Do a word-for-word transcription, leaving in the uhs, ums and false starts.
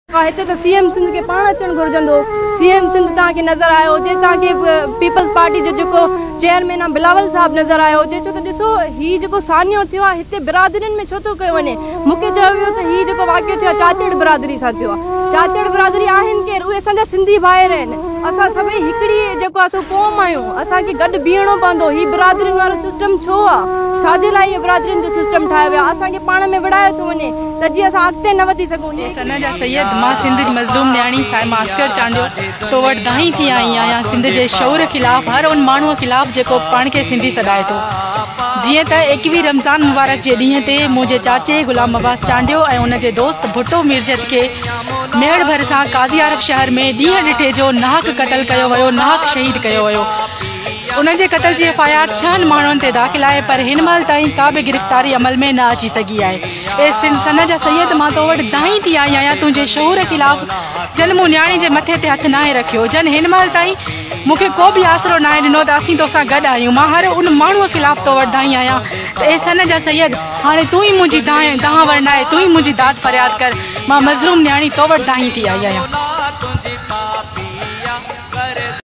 हिते त C M Sindh के पाण अचणु घुरजंदो। सी एम सिंध तव्हांखे नज़र आयो हुजे, तव्हांखे पीपल्स पार्टी जो जेको चेयरमैन आहे बिलावल साहब नज़र आयो हुजे। छो त ॾिसो हीउ जेको सानियो थियो आहे हिते बिरादरियुनि में छो थो कयो वञे। मूंखे चयो वियो त हीउ जेको वाक़ियो थियो आहे चाचड़ बिरादरी सां थियो आहे। चाचड़ बिरादरी आहिनि केरु? उहे असांजा सिंधी भाइर आहिनि। असां सभई हिकिड़ी जेको आहे सो क़ौम आहियूं। असांखे गॾु बीहणो पवंदो। हीउ बिरादरियुनि वारो सिस्टम छो आहे? छाजे लाइ इहो बिरादरियुनि जो सिस्टम ठाहियो वियो आहे? असांखे पाण में विड़ायो थो वञे त जीअं असां अॻिते न वधी सघूं। सन जा सैयद मां सिंध जी मज़लूम न्याणी साइमा अस्कर चांडियो तो वटि दाही थी आई आहियां सिंध जे शौर ख़िलाफ़, हर उन माण्हूअ ख़िलाफ़ जेको पाण खे सिंधी सॾाए थो। जीअं त एकवीह रमज़ान मुबारक जे ॾींहं ते मुंहिंजे चाचे गुलाम अब्बास चांडियो ऐं उनजे दोस्त भुट्टो मिर्जत खे मेड़ भर सां काज़ी आरफ शहर में ॾींहं ॾिठे जो नाहक क़तल कयो वियो, नाहक शहीद कयो वियो। उनजे क़तल जी एफ आई आर छहनि माण्हुनि ते दाख़िल आहे, पर हिन महिल ताईं का बि गिरफ़्तारी अमल में न अची सघी आहे। ए सन जा सैयद मां तो वटि दाही थी आई आहियां तुंहिंजे शौर ख़िलाफ़। जन मूं न्याणी जे मथे ते हथु नाहे रखियो, जन हिन महिल ताईं मूंखे को बि आसरो नाहे ॾिनो त असीं तोसां गॾु आहियूं। मां हर उन माण्हूअ ख़िलाफ़ तो वटि दाही आहियां त ए सन जा सैयद हाणे तूं ई मुंहिंजी दाह दाह वरनाए, तूं ई मुंहिंजी दाद फ़रियाद कर। मां मज़लूम न्याणी तो वटि दाही थी आई आहियां।